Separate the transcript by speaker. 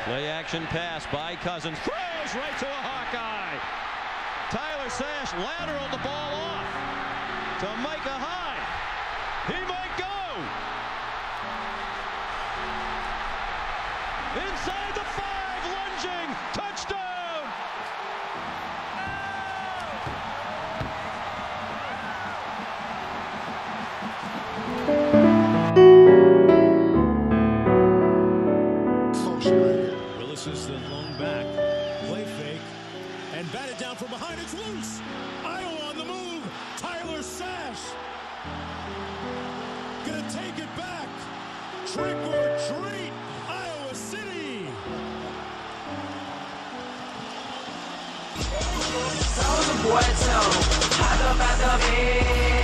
Speaker 1: Play action pass by Cousins. Throws right to a Hawkeye. Tyler Sash lateraled the ball off to Micah Hyde. He might go. Inside the 5, lunging. Touchdown.
Speaker 2: Willis is the lone back. Play fake. And batted down from behind. It's loose. Iowa on the move. Tyler Sash. Gonna take it back. Trick or treat. Iowa City.
Speaker 3: Tell the boy, tell him, hide up at the bed.